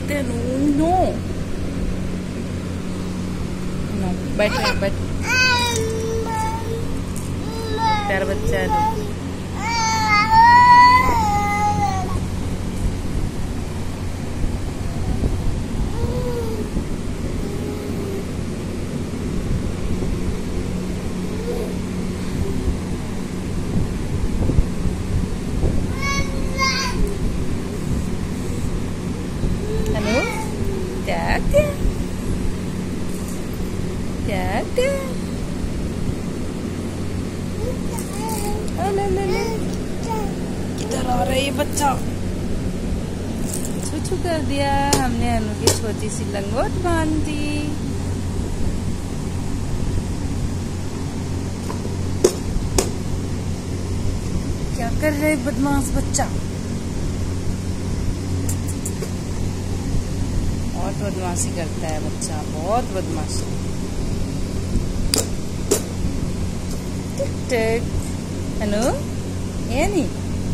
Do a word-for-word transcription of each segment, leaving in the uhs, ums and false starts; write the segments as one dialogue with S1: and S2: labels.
S1: देते हैं। No no बैठ बैठ प्यारा बच्चा है। हेलो क्या क्या किधर आ रहा है ये बच्चा? छू छू कर दिया हमने अनु की छोटी सी लंगोट बांध दी। क्या कर रहे बदमाश बच्चा? बहुत बदमाशी करता है बच्चा, बहुत बदमाशी। टिक टिक अनु ये नहीं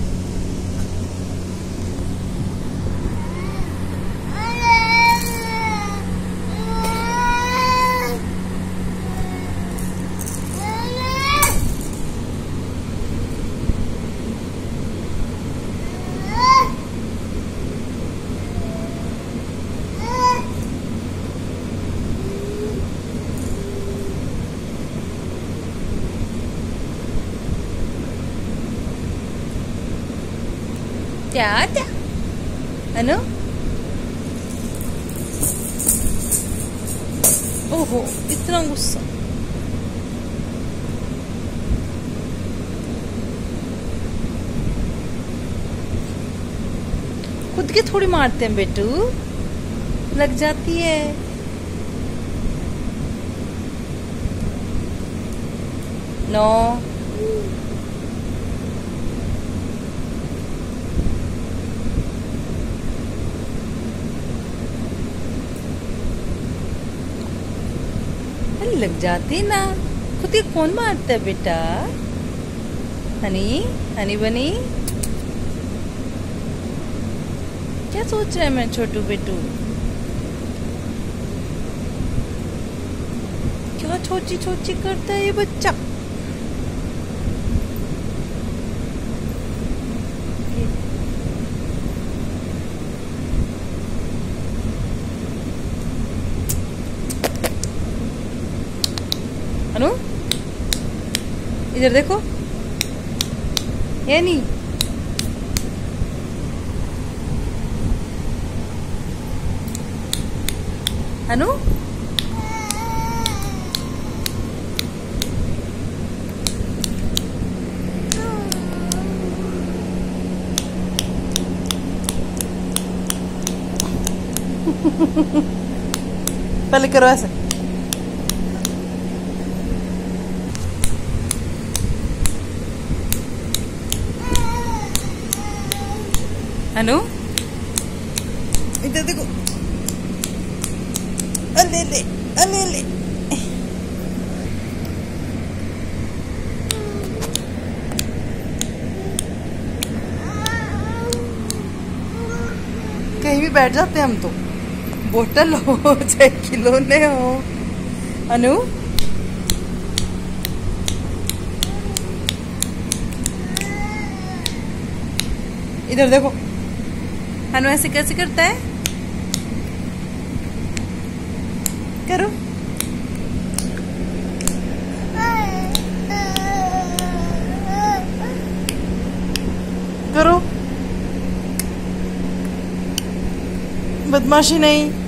S1: क्या क्या अनु? ओहो इतना गुस्सा। खुद के थोड़ी मारते हैं बेटू, लग जाती है। नो लग जाती ना, खुद ही कौन मारता है बेटा? हनी हनी बनी क्या सोच रहा है मैं छोटू बेटू? क्या छोटी छोटी करता है ये बच्चा? अनु इधर देखो, ये नहीं अनु पहले करो ऐसे। अनु इधर देखो, अले ले अले ले। कहीं भी बैठ जाते हैं हम तो, बोतल हो चाहे खिलौने हो। अनु इधर देखो, अनु ऐसे कैसे करता है? करो करो, बदमाशी नहीं।